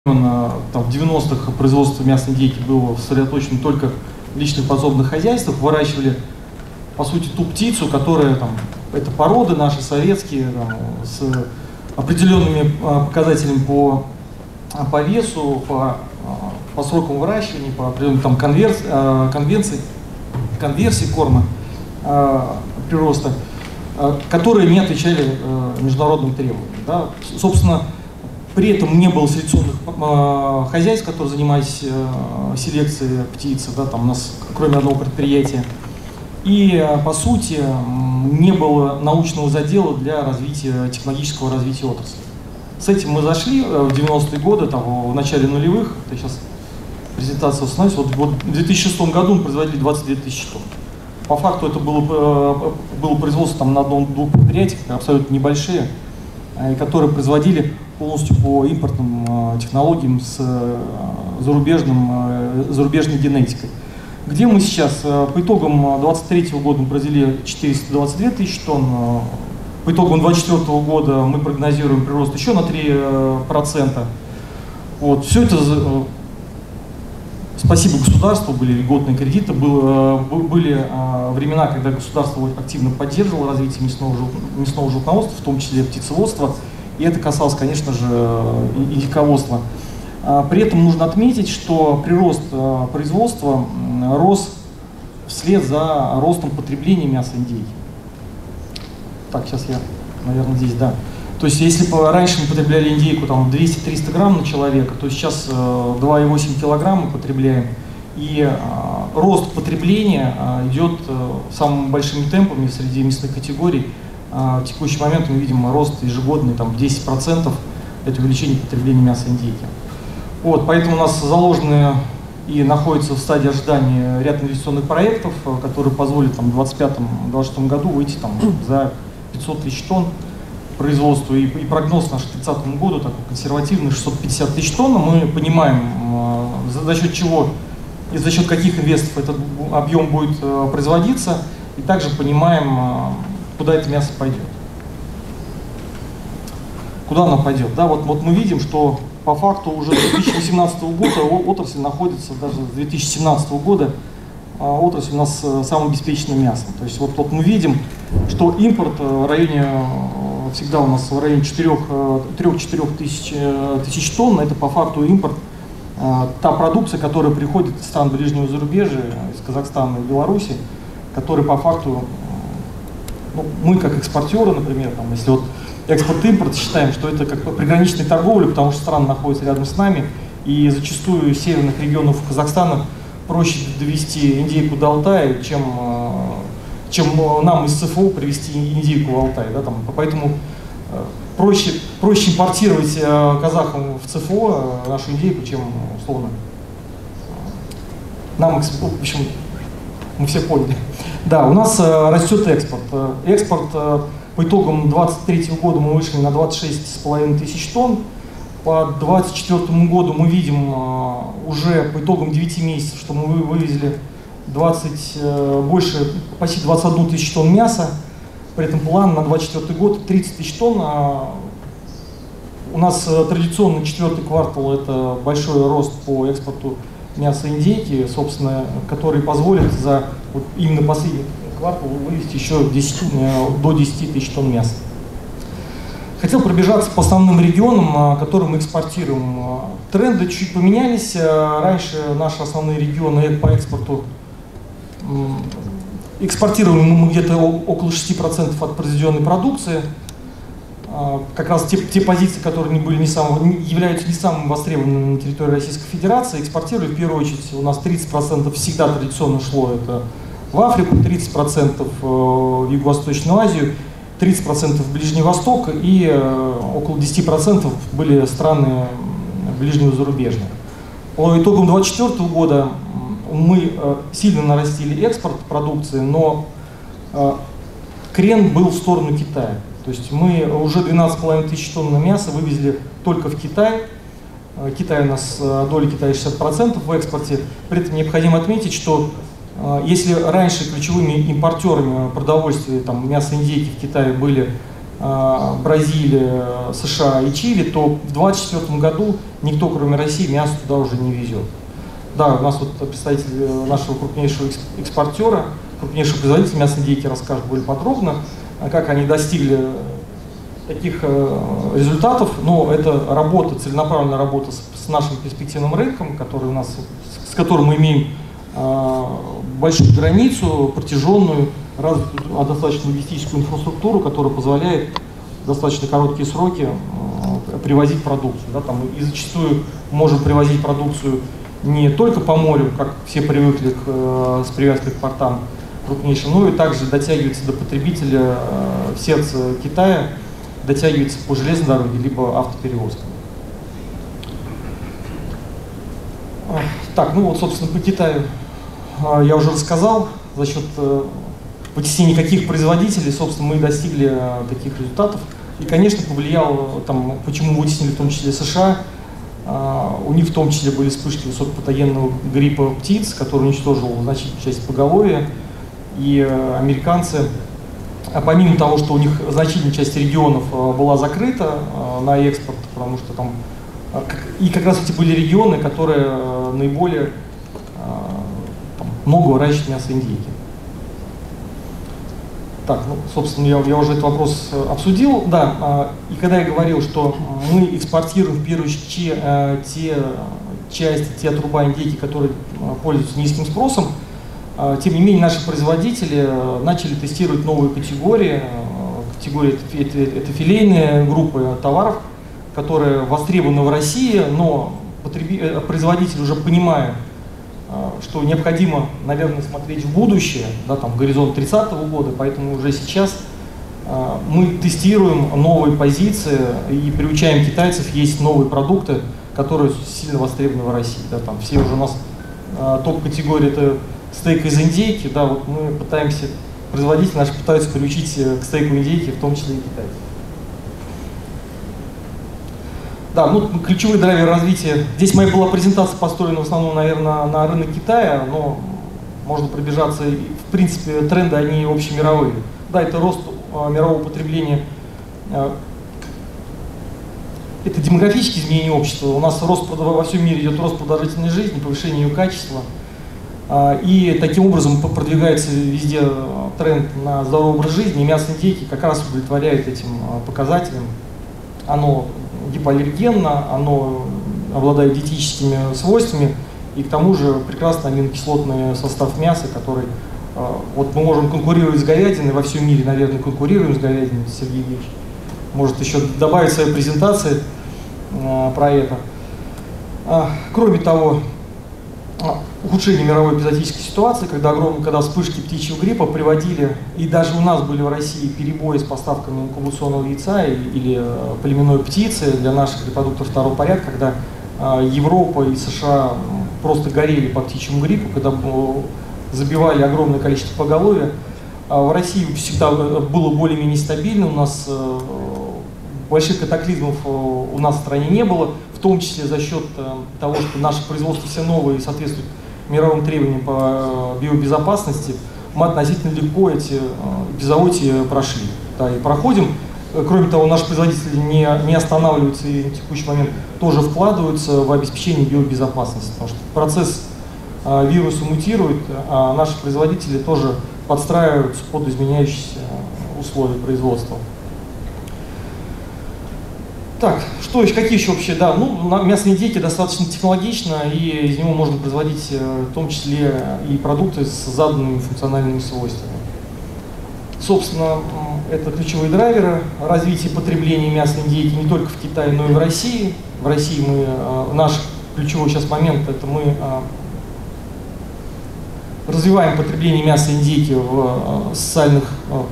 Там, в 90-х производство мясной индейки было сосредоточено только в личных подсобных хозяйствах. Выращивали, по сути, ту птицу, которая, это породы наши советские, с определенными показателями по весу, по срокам выращивания, по определенным конверсии корма прироста, которые не отвечали международным требованиям. Да. Собственно, при этом не было селекционных хозяйств, которые занимались селекцией птицы, да, там у нас кроме одного предприятия. И, по сути, не было научного задела для технологического развития отрасли. С этим мы зашли в 90-е годы, в начале нулевых, это сейчас презентация установится, вот в 2006 году мы производили 22 тысячи тонн. По факту это было производство на одном-двух предприятиях, абсолютно небольшие, которые производили полностью по импортным технологиям с зарубежной генетикой. Где мы сейчас? По итогам 2023 года мы произвели 422 тысячи тонн. По итогам 2024 года мы прогнозируем прирост еще на 3%. Вот. Все это спасибо государству, были льготные кредиты, были времена, когда государство активно поддерживало развитие мясного животноводства, в том числе птицеводства, и это касалось, конечно же, и диководства. При этом нужно отметить, что прирост производства рос вслед за ростом потребления мяса индейки. Так, сейчас я, наверное, здесь, да. То есть, если раньше мы потребляли индейку 200-300 грамм на человека, то сейчас 2,8 килограмма потребляем. И рост потребления идет самыми большими темпами среди мясных категорий. В текущий момент мы видим рост ежегодный 10%, это увеличение потребления мяса индейки. Вот, поэтому у нас заложены и находятся в стадии ожидания ряд инвестиционных проектов, которые позволят в 2025-2026 году выйти за 500 тысяч тонн производства. И прогноз наш к 2030 году такой консервативный, 650 тысяч тонн. Мы понимаем, за счет чего и за счет каких инвесторов этот объем будет производиться, и также понимаем, куда это мясо пойдет. Куда оно пойдет? Да, вот мы видим, что по факту уже с 2018 года отрасль находится, даже с 2017 года отрасль у нас самым обеспеченным мясом. То есть вот мы видим, что импорт в районе, всегда у нас в районе 3-4 тысяч тонн, это по факту импорт, та продукция, которая приходит из стран ближнего зарубежья, из Казахстана и Беларуси, которые по факту, мы как экспортеры, например, если экспорт-импорт считаем, что это как приграничная торговля, потому что страны находятся рядом с нами, и зачастую из северных регионов Казахстана проще довести индейку до Алтая, чем нам из ЦФО привезти индейку в Алтай. Да, поэтому проще импортировать казахам в ЦФО нашу индейку, чем условно нам, в общем, мы все поняли. Да, у нас растет экспорт. Экспорт по итогам 2023 года мы вышли на 26,5 тысяч тонн. По 2024 году мы видим уже по итогам 9 месяцев, что мы вывезли почти 21 тысячу тонн мяса. При этом план на 2024 год 30 тысяч тонн. У нас традиционно четвертый квартал – это большой рост по экспорту мяса индейки, собственно, который позволит за именно последний квартал вывести еще до 10 тысяч тонн мяса. Хотел пробежаться по основным регионам, которые мы экспортируем. Тренды чуть поменялись. Раньше наши основные регионы по экспорту экспортируем мы где-то около 6% от произведенной продукции. Как раз те позиции, которые являются не самыми востребованными на территории Российской Федерации, экспортируем в первую очередь. У нас 30% всегда традиционно шло это в Африку, 30% в Юго-Восточную Азию, 30% в Ближний Восток и около 10% были страны ближнего зарубежья. По итогам 2024 года мы сильно нарастили экспорт продукции, но крен был в сторону Китая. То есть мы уже 12,5 тысяч тонн мяса вывезли только в Китай. Китай у нас, доля Китая 60% в экспорте. При этом необходимо отметить, что если раньше ключевыми импортерами продовольствия, мяса индейки в Китае были Бразилия, США и Чили, то в 2024 году никто, кроме России, мясо туда уже не везет. Да, у нас вот представитель нашего крупнейшего экспортера, крупнейшего производителя мясной индейки расскажет более подробно, как они достигли таких результатов. Но это работа, целенаправленная работа с нашим перспективным рынком, который у нас, с которым мы имеем большую границу, протяженную, развитую, достаточно логистическую инфраструктуру, которая позволяет в достаточно короткие сроки привозить продукцию. Да, там, и зачастую можем привозить продукцию не только по морю, как все привыкли с привязкой к портам крупнейшим, но и также дотягивается до потребителя в сердце Китая, дотягивается по железной дороге, либо автоперевозкам. Так, ну вот, собственно, по Китаю я уже рассказал. За счет вытеснения каких производителей, собственно, мы достигли таких результатов. И, конечно, повлияло, там, почему вытеснили в том числе США. У них в том числе были вспышки высокопатогенного гриппа птиц, который уничтожил значительную часть поголовья. И американцы, помимо того, что у них значительная часть регионов была закрыта на экспорт, потому что там и как раз эти были регионы, которые наиболее много выращивают мясо индейки. Так, ну, собственно, я уже этот вопрос обсудил. Да, и когда я говорил, что мы экспортируем в первую очередь те части, те отруба индейки, которые пользуются низким спросом, тем не менее наши производители начали тестировать новые категории. Категории это филейные группы товаров, которые востребованы в России, но производитель, уже понимая, что необходимо, наверное, смотреть в будущее, да, там, горизонт 30-го года, поэтому уже сейчас мы тестируем новые позиции и приучаем китайцев есть новые продукты, которые сильно востребованы в России. Да, там все уже у нас топ-категория это стейк из индейки, да, вот мы пытаемся, производители наши пытаются приучить к стейку индейки, в том числе и китайцев. Да, ну, ключевые драйверы развития. Здесь моя была презентация построена в основном, наверное, на рынок Китая, но можно пробежаться. В принципе, тренды, они общемировые. Да, это рост мирового потребления, это демографические изменения общества. У нас рост, во всем мире идет рост продолжительной жизни, повышение ее качества. И таким образом продвигается везде тренд на здоровый образ жизни. И мясо индейки как раз удовлетворяет этим показателям. Оно гипоаллергенно, оно обладает диетическими свойствами, и к тому же прекрасный аминокислотный состав мяса, который вот мы можем конкурировать с говядиной, во всем мире, наверное, конкурируем с говядиной, Сергей Ильич может еще добавить в своей презентации про это. Кроме того, ухудшение мировой эпизоотической ситуации, когда вспышки птичьего гриппа приводили, и даже у нас были в России перебои с поставками инкубационного яйца или племенной птицы для наших репродукторов второго порядка, когда Европа и США просто горели по птичьему гриппу, когда забивали огромное количество поголовья. В России всегда было более-менее стабильно, у нас больших катаклизмов у нас в стране не было, в том числе за счет того, что наше производство все новое и соответствует мировым требованиям по биобезопасности, мы относительно легко эти эпизоотии прошли. Да, и проходим. Кроме того, наши производители не останавливаются и на текущий момент тоже вкладываются в обеспечение биобезопасности, потому что процесс вируса мутирует, а наши производители тоже подстраиваются под изменяющиеся условия производства. Так, что еще, какие еще вообще, да, ну, мясо индейки достаточно технологично, и из него можно производить в том числе и продукты с заданными функциональными свойствами. Собственно, это ключевые драйверы развития потребления мяса индейки не только в Китае, но и в России. В России наш ключевой сейчас момент, это мы развиваем потребление мяса индейки в социальных,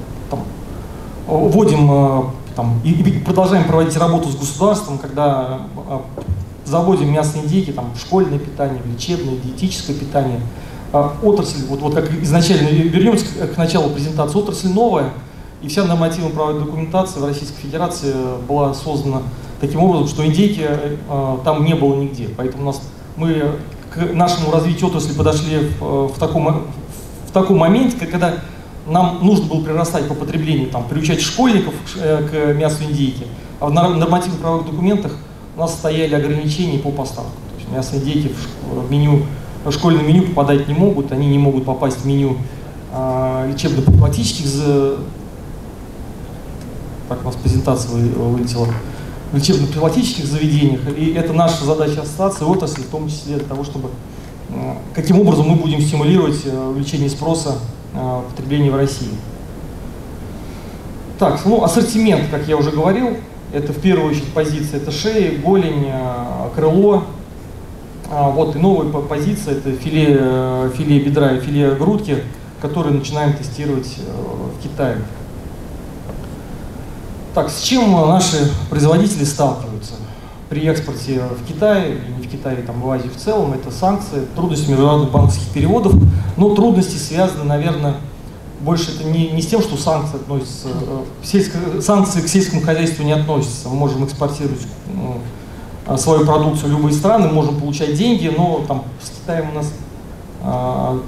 вводим и продолжаем проводить работу с государством, когда заводим мясо индейки в школьное питание, в лечебное, диетическое питание. Отрасль, вот как изначально, вернемся к началу презентации, отрасль новая, и вся нормативно-правовая документация в Российской Федерации была создана таким образом, что индейки там не было нигде. Поэтому мы к нашему развитию отрасли подошли в таком моменте, когда нам нужно было прирастать по потреблению, там, приучать школьников к мясу индейки, а в нормативных правовых документах у нас стояли ограничения по поставкам. То есть мясо индейки в школьное меню попадать не могут, они не могут попасть в меню лечебно-профилактических, так у нас презентация вылетела, в лечебно-профилактических заведениях, и это наша задача ассоциации отрасли, в том числе для того, чтобы каким образом мы будем стимулировать увеличение спроса потребления в России. Так, ну, ассортимент, как я уже говорил, это в первую очередь позиция, это шея, голень, крыло. Вот и новая позиция, это филе бедра и филе грудки, которые начинаем тестировать в Китае. Так, с чем наши производители сталкиваются при экспорте в Китай, и не в Китае, там, в Азии в целом? Это санкции, трудности международных банковских переводов, но трудности связаны, наверное, больше это не с тем, что санкции относятся, санкции к сельскому хозяйству не относятся. Мы можем экспортировать свою продукцию в любые страны, можем получать деньги, но там с Китаем у нас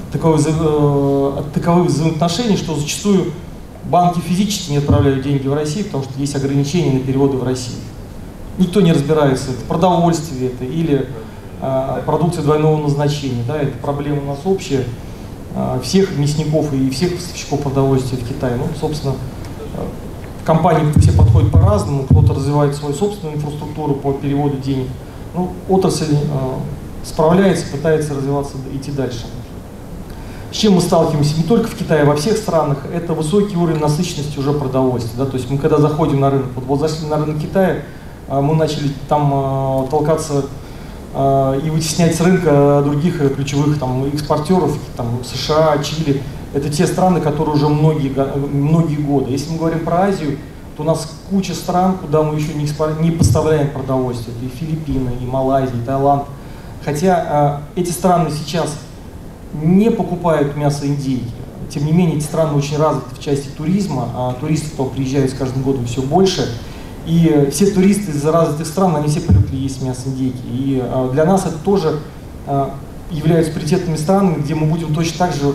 таковые взаимоотношения, что зачастую банки физически не отправляют деньги в Россию, потому что есть ограничения на переводы в Россию. Никто не разбирается, это продовольствие это или продукция двойного назначения. Да, это проблема у нас общая всех мясников и всех поставщиков продовольствия в Китае. Ну, собственно, компании все подходят по-разному, кто-то развивает свою собственную инфраструктуру по переводу денег. Ну, отрасль справляется, пытается развиваться, идти дальше. С чем мы сталкиваемся не только в Китае, а во всех странах, это высокий уровень насыщенности уже продовольствия. Да? То есть мы когда заходим на рынок, вот зашли на рынок Китая, мы начали там толкаться и вытеснять с рынка других ключевых там, экспортеров, там, США, Чили. Это те страны, которые уже многие годы. Если мы говорим про Азию, то у нас куча стран, куда мы еще не поставляем продовольствие. Это и Филиппины, и Малайзия, и Таиланд. Хотя эти страны сейчас не покупают мясо индейки. Тем не менее, эти страны очень развиты в части туризма, а туристов то приезжают с каждым годом все больше. И все туристы из развитых стран, они все привыкли есть мясо индейки. И для нас это тоже являются приоритетными странами, где мы будем точно так же,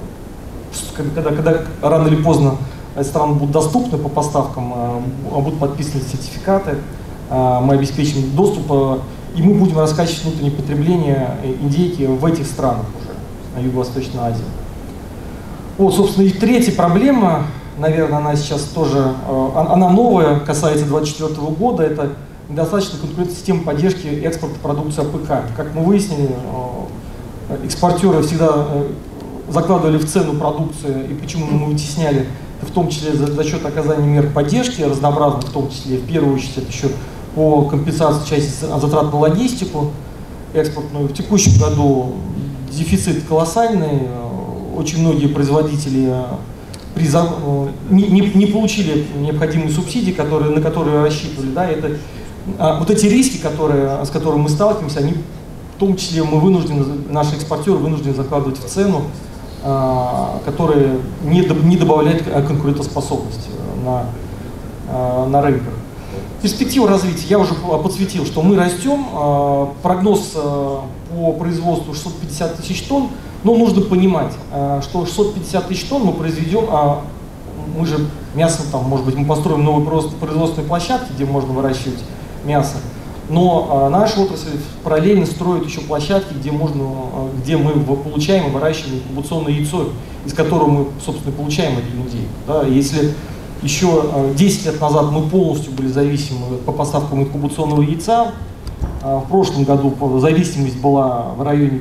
когда рано или поздно эти страны будут доступны по поставкам, будут подписаны сертификаты, мы обеспечим доступ, и мы будем раскачивать внутреннее потребление индейки в этих странах уже, на Юго-Восточной Азии. Вот, собственно, и третья проблема, наверное, она сейчас тоже, она новая, касается 2024 года, это недостаточная конкурентная система поддержки экспорта продукции АПК. Как мы выяснили, экспортеры всегда закладывали в цену продукцию, и почему мы вытесняли, в том числе за счет оказания мер поддержки разнообразных, в том числе, в первую очередь, это еще по компенсации части затрат на логистику экспортную. В текущем году дефицит колоссальный, очень многие производители не получили необходимые субсидии, на которые рассчитывали. Да, это, вот эти риски, с которыми мы сталкиваемся, они, в том числе наши экспортеры вынуждены закладывать в цену, которая не добавляет конкурентоспособности на рынках. Перспектива развития я уже подсветил, что мы растем, прогноз по производству 650 тысяч тонн, но нужно понимать, что 650 тысяч тонн мы произведем, мы же мясо, там, может быть, мы построим новые производственные площадки, где можно выращивать мясо, но наша отрасль параллельно строит еще площадки, где мы получаем и выращиваем инкубационное яйцо, из которого мы, собственно, получаем эту индейку. Да? Если еще 10 лет назад мы полностью были зависимы по поставкам инкубационного яйца, в прошлом году зависимость была в районе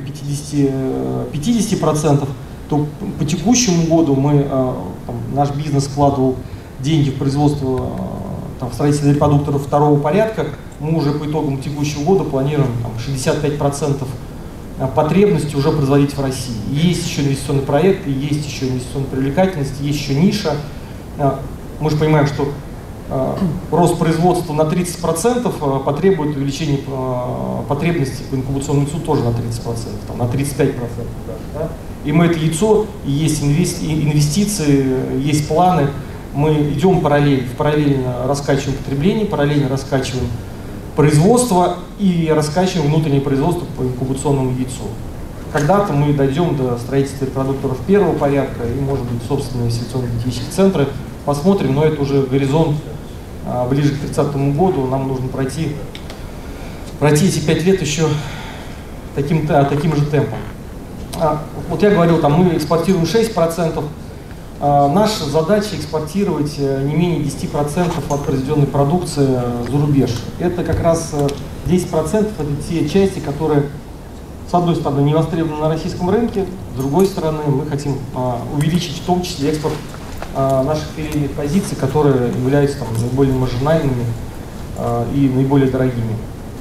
50%, то по текущему году наш бизнес вкладывал деньги в производство, в строительство репродукторов второго порядка. Мы уже по итогам текущего года планируем 65% потребности уже производить в России. Есть еще инвестиционный проект, есть еще инвестиционная привлекательность, есть еще ниша. Мы же понимаем, что рост производства на 30% потребует увеличения потребностей по инкубационному яйцу тоже на 30%, на 35%. Да? И мы это яйцо, и есть инвестиции, есть планы, мы идем параллельно раскачиваем потребление, параллельно раскачиваем производство и раскачиваем внутреннее производство по инкубационному яйцу. когда-то мы дойдем до строительства репродукторов первого порядка и, может быть, собственные селекционно-генетические центры. Посмотрим, но это уже горизонт ближе к 30-му году. Нам нужно пройти эти 5 лет еще таким же темпом. Вот я говорил, там мы экспортируем 6%. Наша задача экспортировать не менее 10% от произведенной продукции за рубеж. Это как раз 10% это те части, которые, с одной стороны, не востребованы на российском рынке, с другой стороны, мы хотим увеличить в том числе экспорт наших филейных позиций, которые являются там наиболее маржинальными и наиболее дорогими.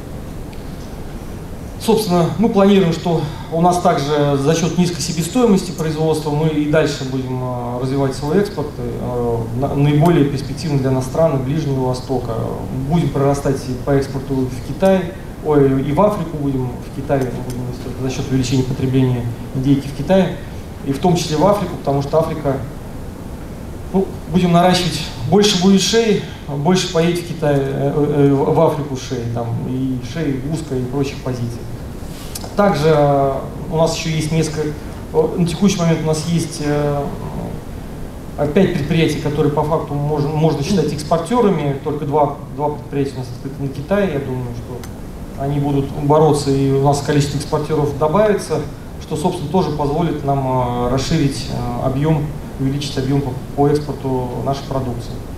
Собственно, мы планируем, что у нас также за счет низкой себестоимости производства мы и дальше будем развивать свой экспорт, наиболее перспективно для нас страны Ближнего Востока. Будем прорастать по экспорту в Китай, и в Африку будем, в Китае будем за счет увеличения потребления индейки в Китае, и в том числе в Африку, потому что Африка, ну, будем наращивать, больше будет шеи, больше поедет в Китай, в Африку шеи, там, и шеи узкой и прочих позиций. Также у нас еще есть несколько, на текущий момент у нас есть 5 предприятий, которые по факту можно считать экспортерами, только два предприятия у нас открыты на Китае, я думаю, что они будут бороться, и у нас количество экспортеров добавится, что, собственно, тоже позволит нам расширить объем, увеличить объем по экспорту нашей продукции.